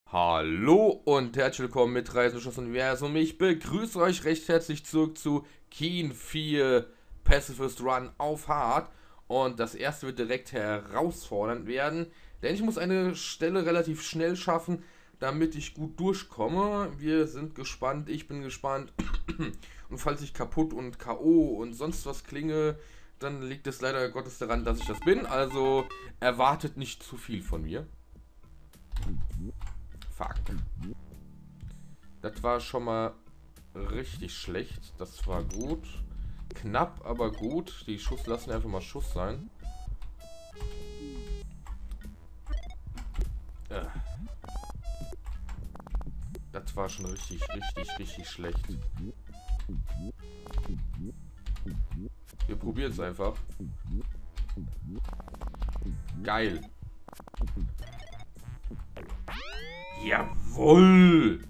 Hallo und herzlich willkommen mit Reisen durch das Universum. Ich begrüße euch recht herzlich zurück zu Keen 4 Pacifist Run auf Hard. Und das erste wird direkt herausfordernd werden, denn ich muss eine Stelle relativ schnell schaffen, damit ich gut durchkomme. Wir sind gespannt, ich bin gespannt. Und falls ich kaputt und K.O. und sonst was klinge, dann liegt es leider Gottes daran, dass ich das bin. Also erwartet nicht zu viel von mir. Fuck. Das war schon mal richtig schlecht. Das war gut. Knapp, aber gut. Die Schuss lassen einfach mal Schuss sein. Das war schon richtig schlecht. Wir probieren es einfach. Geil. Jawohl!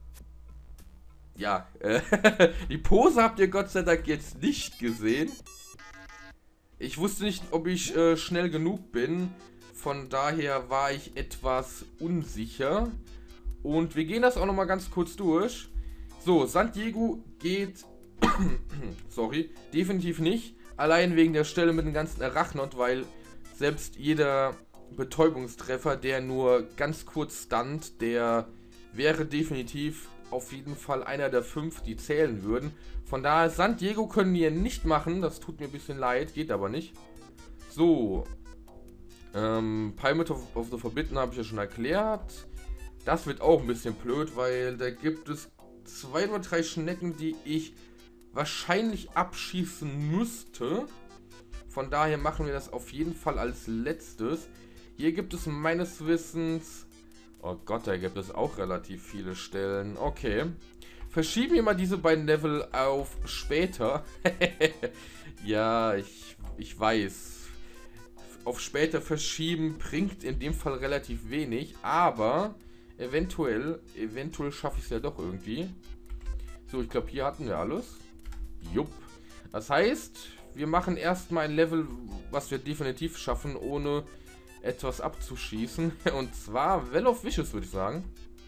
Ja, die Pose habt ihr Gott sei Dank jetzt nicht gesehen. Ich wusste nicht, ob ich schnell genug bin. Von daher war ich etwas unsicher. Und wir gehen das auch nochmal ganz kurz durch. So, San Diego geht, sorry, definitiv nicht. Allein wegen der Stelle mit dem ganzen Arachnot, weil selbst jeder Betäubungstreffer, der nur ganz kurz stunt, der wäre definitiv auf jeden Fall einer der 5, die zählen würden. Von daher, San Diego können wir nicht machen, das tut mir ein bisschen leid, geht aber nicht. So, Pyramid of the Forbidden habe ich ja schon erklärt. Das wird auch ein bisschen blöd, weil da gibt es 2 oder 3 Schnecken, die ich wahrscheinlich abschießen müsste. Von daher machen wir das auf jeden Fall als letztes. Hier gibt es meines Wissens... Oh Gott, da gibt es auch relativ viele Stellen. Okay. Verschieben wir mal diese beiden Level auf später. Ja, ich weiß. Auf später verschieben bringt in dem Fall relativ wenig. Aber eventuell schaffe ich es ja doch irgendwie. So, ich glaube, hier hatten wir alles. Jupp. Das heißt, wir machen erstmal ein Level, was wir definitiv schaffen, ohne etwas abzuschießen. Und zwar Well of Wishes, würde ich sagen.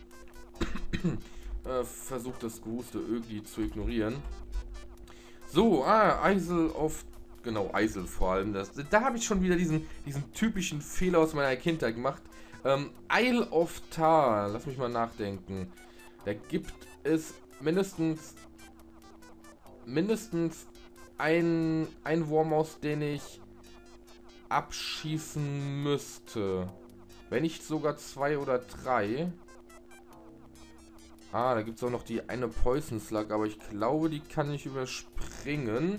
Versucht das Gruste irgendwie zu ignorieren. So, Isle of... Genau, Isle vor allem. Da habe ich schon wieder diesen typischen Fehler aus meiner Kindheit gemacht. Isle of Tar, lass mich mal nachdenken. Da gibt es mindestens ein Wurmaus, den ich abschießen müsste. Wenn nicht sogar 2 oder 3. Da gibt es auch noch die eine Poison Slug, aber ich glaube, die kann ich überspringen.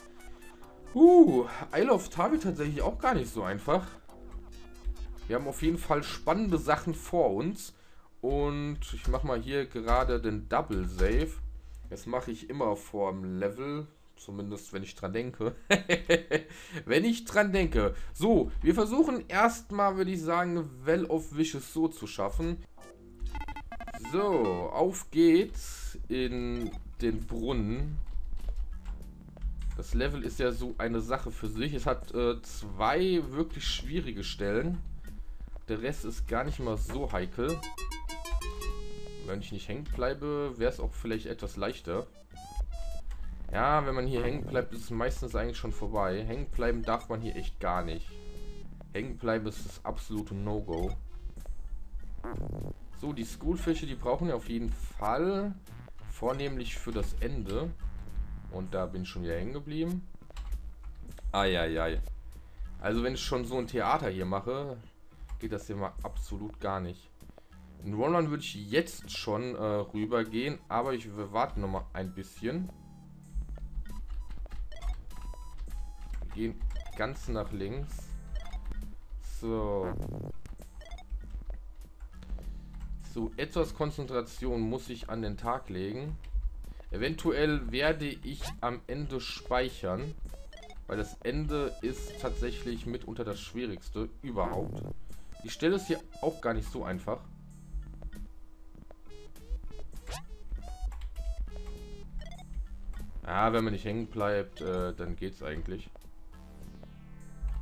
Isle of Tar wird tatsächlich auch gar nicht so einfach. Wir haben auf jeden Fall spannende Sachen vor uns. Und ich mache mal hier gerade den Double Save. Das mache ich immer vor dem Level. Zumindest, wenn ich dran denke. Wenn ich dran denke. So, wir versuchen erstmal, würde ich sagen, Well of Wishes so zu schaffen. So, auf geht's in den Brunnen. Das Level ist ja so eine Sache für sich. Es hat 2 wirklich schwierige Stellen. Der Rest ist gar nicht mal so heikel. Wenn ich nicht hängen bleibe, wäre es auch vielleicht etwas leichter. Ja, wenn man hier hängen bleibt, ist es meistens eigentlich schon vorbei. Hängen bleiben darf man hier echt gar nicht. Hängen bleiben ist das absolute No-Go. So, die Schoolfische, die brauchen wir auf jeden Fall. Vornehmlich für das Ende. Und da bin ich schon wieder hängen geblieben. Eieiei. Also wenn ich schon so ein Theater hier mache, geht das hier mal absolut gar nicht. In Ronron würde ich jetzt schon rüber gehen, aber wir warten noch mal ein bisschen. Gehen ganz nach links. So. So, etwas Konzentration muss ich an den Tag legen. Eventuell werde ich am Ende speichern. Weil das Ende ist tatsächlich mitunter das Schwierigste überhaupt. Die Stelle ist hier auch gar nicht so einfach. Wenn man nicht hängen bleibt, dann geht's eigentlich.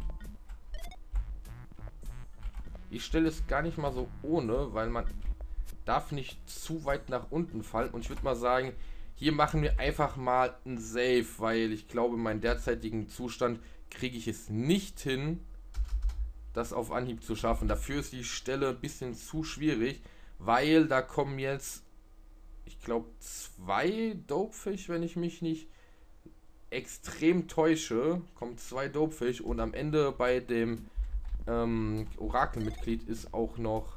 Die Stelle ist gar nicht mal so ohne, weil man Darf nicht zu weit nach unten fallen. Und ich würde mal sagen, hier machen wir einfach mal ein Save, weil ich glaube, in meinem derzeitigen Zustand kriege ich es nicht hin, das auf Anhieb zu schaffen. Dafür ist die Stelle ein bisschen zu schwierig, weil da kommen jetzt, ich glaube, 2 Dopefish, wenn ich mich nicht extrem täusche, kommen 2 Dopefish und am Ende bei dem Orakelmitglied ist auch noch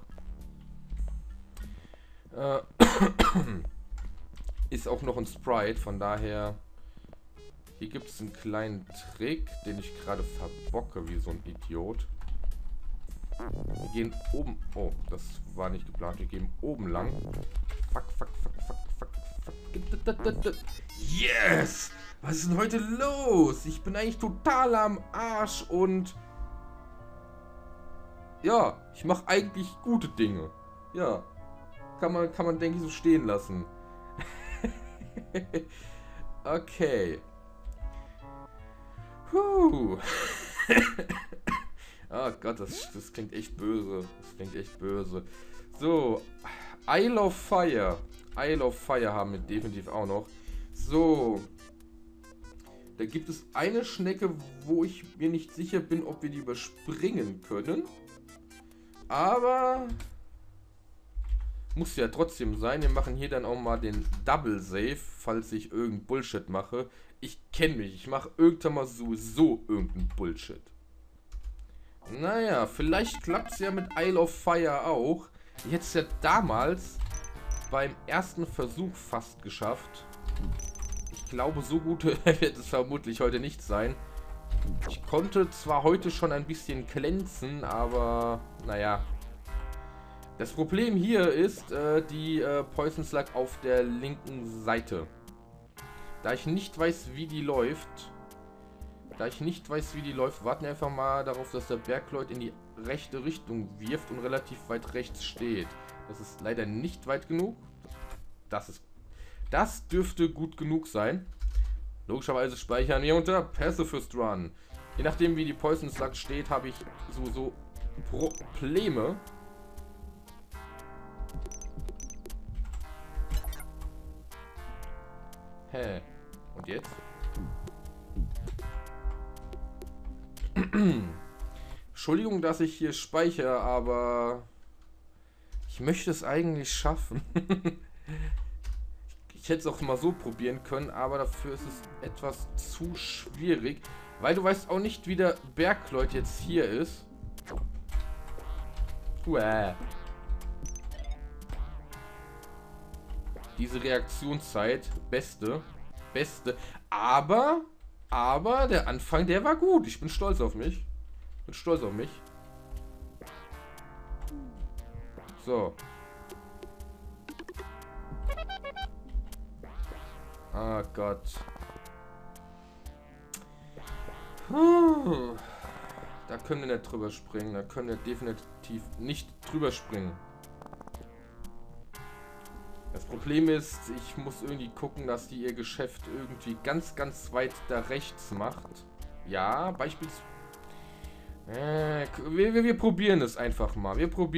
ist auch noch ein Sprite, von daher hier gibt es einen kleinen Trick, den ich gerade verbocke wie so ein Idiot. Wir gehen oben, oh, das war nicht geplant, wir gehen oben lang. Fuck, fuck, fuck, fuck, fuck, fuck. Yes! Was ist denn heute los? Ich bin eigentlich total am Arsch und ja, ich mache eigentlich gute Dinge. Ja, kann man denke ich so stehen lassen. Okay. Oh Gott, das klingt echt böse. Das klingt echt böse. So, Isle of Fire. Isle of Fire haben wir definitiv auch noch. So. Da gibt es eine Schnecke, wo ich mir nicht sicher bin, ob wir die überspringen können. Aber muss ja trotzdem sein. Wir machen hier dann auch mal den Double Save, falls ich irgendein Bullshit mache. Ich kenne mich. Ich mache irgendwann mal sowieso irgendein Bullshit. Naja, vielleicht klappt es ja mit Isle of Fire auch. Ich hätte es ja damals beim ersten Versuch fast geschafft. Ich glaube, so gut wird es vermutlich heute nicht sein. Ich konnte zwar heute schon ein bisschen glänzen, aber naja. Das Problem hier ist die Poison Slug auf der linken Seite. Da ich nicht weiß, wie die läuft, warten wir einfach mal darauf, dass der Bergleut in die rechte Richtung wirft und relativ weit rechts steht. Das ist leider nicht weit genug. Das dürfte gut genug sein. Logischerweise speichern wir unter Pacifist Run. Je nachdem, wie die Poison Slug steht, habe ich so Probleme. Hä? Und jetzt? Entschuldigung, dass ich hier speichere, aber ich möchte es eigentlich schaffen. Ich hätte es auch mal so probieren können, aber dafür ist es etwas zu schwierig, weil du weißt auch nicht, wie der Bergleut jetzt hier ist. Uäh. Diese Reaktionszeit, beste. Aber der Anfang, der war gut. Ich bin stolz auf mich. So. Ah Gott. Da können wir nicht drüber springen. Da können wir definitiv nicht drüber springen. Das Problem ist, ich muss irgendwie gucken, dass die ihr Geschäft irgendwie ganz, ganz weit da rechts macht. Ja, beispielsweise. Wir probieren es einfach mal.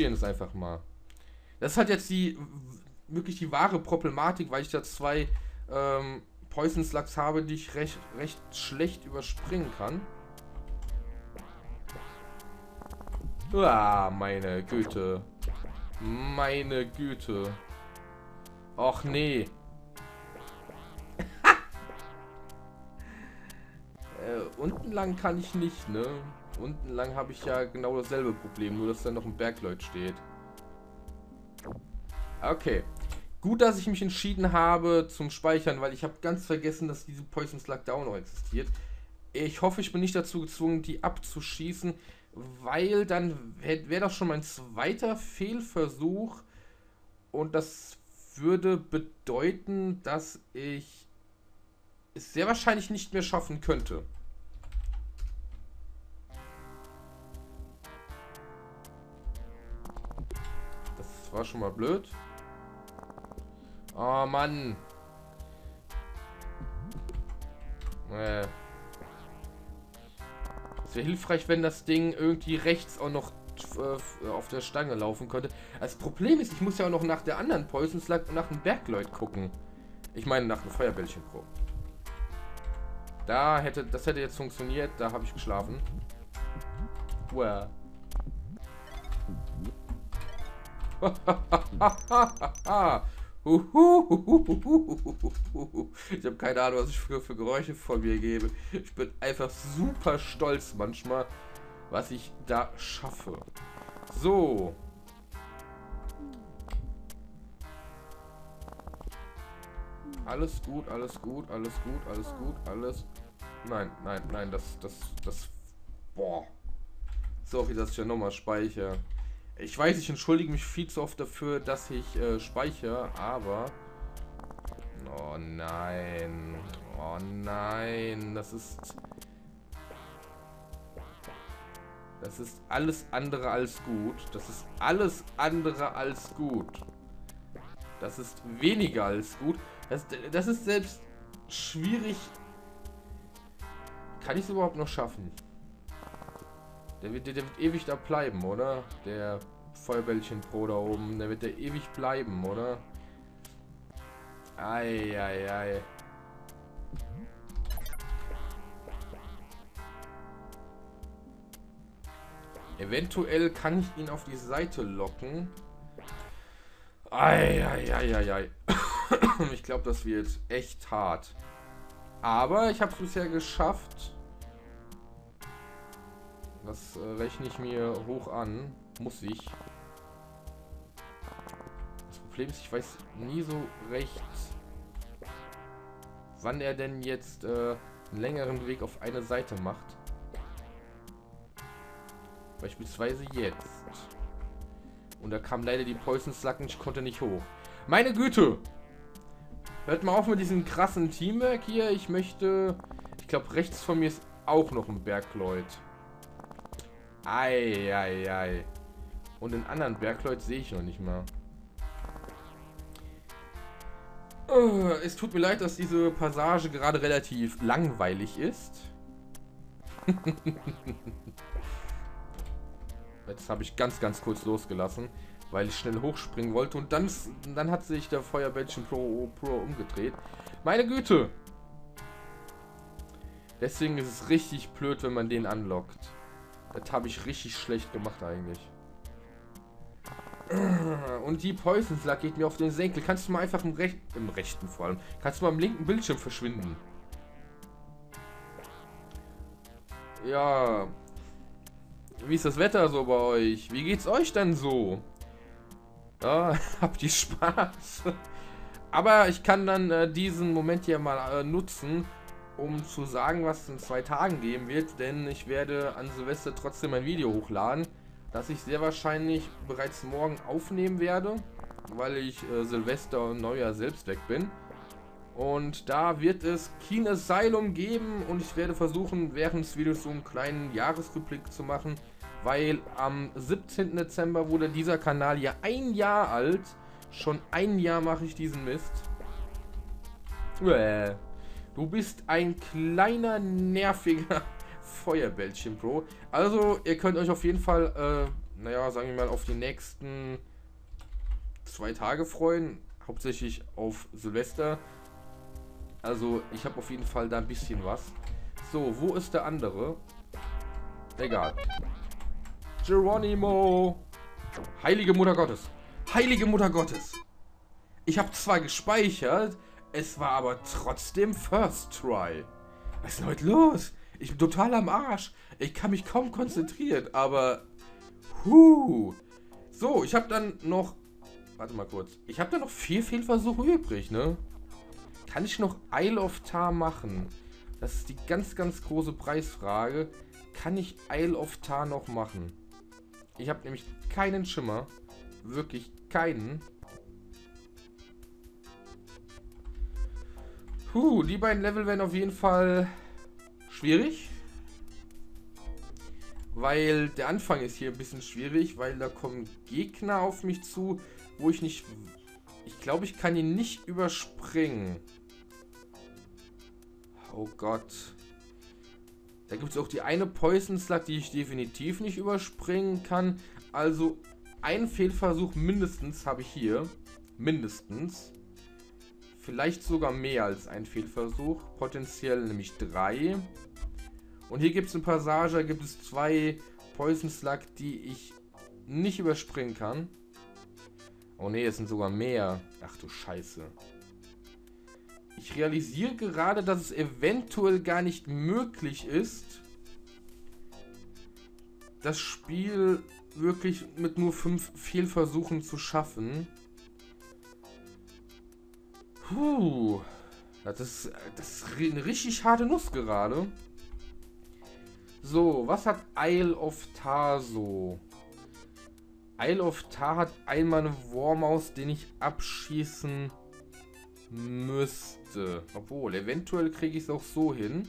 Das hat jetzt wirklich die wahre Problematik, weil ich da 2 Poison Slugs habe, die ich recht schlecht überspringen kann. Ah, meine Güte. Och nee. Unten lang kann ich nicht, ne? Unten lang habe ich ja genau dasselbe Problem, nur dass da noch ein Bergleut steht. Okay. Gut, dass ich mich entschieden habe zum Speichern, weil ich habe ganz vergessen, dass diese Poison Slug da auch noch existiert. Ich hoffe, ich bin nicht dazu gezwungen, die abzuschießen, weil dann wäre das schon mein zweiter Fehlversuch und das würde bedeuten, dass ich es sehr wahrscheinlich nicht mehr schaffen könnte. Das war schon mal blöd. Oh Mann. Es wäre hilfreich, wenn das Ding irgendwie rechts auch noch auf der Stange laufen könnte. Das Problem ist, ich muss ja auch noch nach der anderen Poison Slug und nach dem Bergleut gucken. Ich meine, nach dem Feuerbällchen Pro. Das hätte jetzt funktioniert, da habe ich geschlafen. Well. Ich habe keine Ahnung, was ich für Geräusche von mir gebe. Ich bin einfach super stolz manchmal, was ich da schaffe. So. Alles gut, alles gut, alles gut, alles gut, alles... Nein, nein, nein, das... Boah. Sorry, dass ich ja nochmal speichere. Ich weiß, ich entschuldige mich viel zu oft dafür, dass ich speichere, aber... Oh nein. Oh nein. Das ist alles andere als gut. Das ist alles andere als gut. Das ist weniger als gut. Das ist selbst schwierig. Kann ich es überhaupt noch schaffen? Der wird ewig da bleiben, oder? Der Feuerbällchen Pro da oben. Der wird da ewig bleiben, oder? Ei. Eventuell kann ich ihn auf die Seite locken. Ei. Ich glaube, das wird echt hart. Aber ich habe es bisher geschafft. Das rechne ich mir hoch an. Muss ich. Das Problem ist, ich weiß nie so recht, wann er denn jetzt einen längeren Weg auf eine Seite macht. Beispielsweise jetzt. Und da kam leider die Poison Slug und ich konnte nicht hoch. Meine Güte! Hört mal auf mit diesem krassen Teamwork hier. Ich glaube, rechts von mir ist auch noch ein Bergleut. Ei. Und den anderen Bergleut sehe ich noch nicht mal. Es tut mir leid, dass diese Passage gerade relativ langweilig ist. Jetzt habe ich ganz kurz losgelassen, weil ich schnell hochspringen wollte. Und dann hat sich der Feuerbällchen Pro umgedreht. Meine Güte! Deswegen ist es richtig blöd, wenn man den anlockt. Das habe ich richtig schlecht gemacht eigentlich. Und die Poison Slug geht mir auf den Senkel. Kannst du mal einfach im rechten vor allem. Kannst du mal im linken Bildschirm verschwinden. Ja. Wie ist das Wetter so bei euch? Wie geht's euch denn so? Ja, habt ihr Spaß? Aber ich kann dann diesen Moment hier mal nutzen, um zu sagen, was es in 2 Tagen geben wird. Denn ich werde an Silvester trotzdem ein Video hochladen, das ich sehr wahrscheinlich bereits morgen aufnehmen werde, weil ich Silvester und Neujahr selbst weg bin. Und da wird es Keen Asylum geben und ich werde versuchen, während des Videos so einen kleinen Jahresrückblick zu machen, weil am 17. Dezember wurde dieser Kanal ja 1 Jahr alt. Schon 1 Jahr mache ich diesen Mist. Du bist ein kleiner, nerviger Feuerbällchen Pro. Also, ihr könnt euch auf jeden Fall, naja, sagen wir mal, auf die nächsten 2 Tage freuen. Hauptsächlich auf Silvester. Also, ich habe auf jeden Fall da ein bisschen was. So, wo ist der andere? Egal. Geronimo! Heilige Mutter Gottes! Heilige Mutter Gottes! Ich habe zwar gespeichert, es war aber trotzdem First Try. Was ist denn heute los? Ich bin total am Arsch. Ich kann mich kaum konzentrieren, aber... So, ich habe dann noch... Warte mal kurz. Ich habe dann noch 4 Fehlversuche übrig, ne? Kann ich noch Isle of Tar machen? Das ist die ganz große Preisfrage. Kann ich Isle of Tar noch machen? Ich habe nämlich keinen Schimmer. Wirklich keinen. Die beiden Level werden auf jeden Fall schwierig. Weil der Anfang ist hier ein bisschen schwierig, weil da kommen Gegner auf mich zu, wo ich nicht... Ich glaube, ich kann ihn nicht überspringen. Oh Gott. Da gibt es auch die eine Poison Slug, die ich definitiv nicht überspringen kann. Also ein Fehlversuch mindestens habe ich hier. Mindestens. Vielleicht sogar mehr als ein Fehlversuch. Potenziell nämlich 3. Und hier gibt es eine Passage, da gibt es 2 Poison Slug, die ich nicht überspringen kann. Oh ne, es sind sogar mehr. Ach du Scheiße. Ich realisiere gerade, dass es eventuell gar nicht möglich ist, das Spiel wirklich mit nur 5 Fehlversuchen zu schaffen. Puh. Das ist eine richtig harte Nuss gerade. So, was hat Isle of Tar so? Isle of Tar hat einmal eine Wormaus, den ich abschießen müsste. Obwohl, eventuell kriege ich es auch so hin.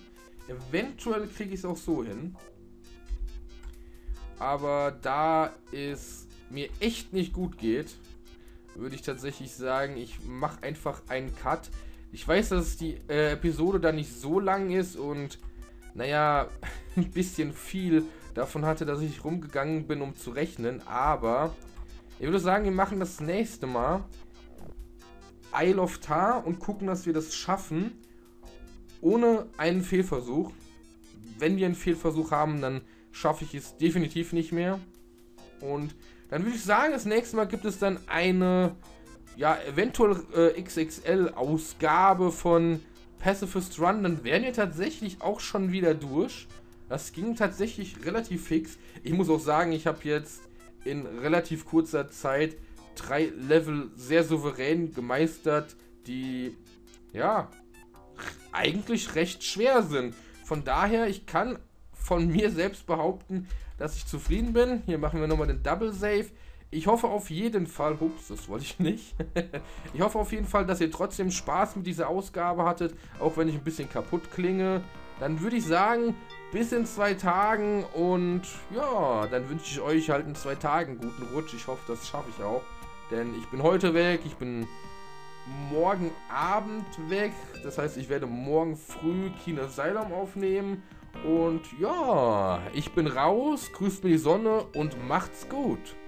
Aber da es mir echt nicht gut geht, würde ich tatsächlich sagen, ich mache einfach einen Cut. Ich weiß, dass die Episode da nicht so lang ist und, naja, ein bisschen viel davon hatte, dass ich rumgegangen bin, um zu rechnen. Aber ich würde sagen, wir machen das nächste Mal Isle of Tar und gucken, dass wir das schaffen, ohne einen Fehlversuch. Wenn wir einen Fehlversuch haben, dann schaffe ich es definitiv nicht mehr. Und dann würde ich sagen, das nächste Mal gibt es dann eine, ja, eventuell XXL-Ausgabe von Pacifist Run. Dann wären wir tatsächlich auch schon wieder durch. Das ging tatsächlich relativ fix. Ich muss auch sagen, ich habe jetzt in relativ kurzer Zeit 3 Level sehr souverän gemeistert, die, ja, eigentlich recht schwer sind. Von daher, ich kann von mir selbst behaupten, dass ich zufrieden bin. Hier machen wir nochmal den Double Save. Ich hoffe auf jeden Fall, ups, das wollte ich nicht. Ich hoffe auf jeden Fall, dass ihr trotzdem Spaß mit dieser Ausgabe hattet, auch wenn ich ein bisschen kaputt klinge. Dann würde ich sagen, bis in 2 Tagen und ja, dann wünsche ich euch halt in 2 Tagen guten Rutsch. Ich hoffe, das schaffe ich auch, denn ich bin heute weg, ich bin morgen Abend weg. Das heißt, ich werde morgen früh Kino Asylum aufnehmen. Und ja, ich bin raus, grüßt mir die Sonne und macht's gut.